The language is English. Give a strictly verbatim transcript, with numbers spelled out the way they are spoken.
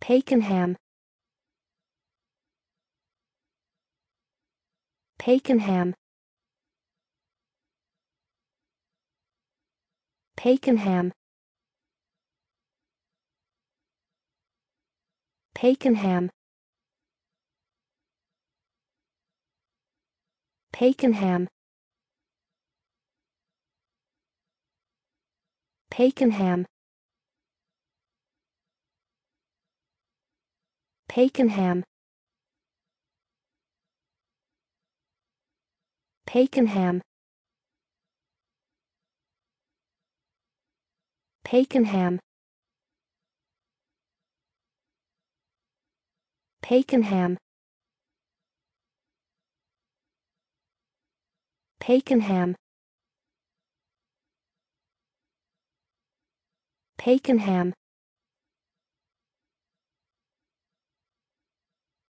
Pakenham, Pakenham, Pakenham, Pakenham, Pakenham, Pakenham, Pakenham, Pakenham, Pakenham, Pakenham, Pakenham, Pakenham,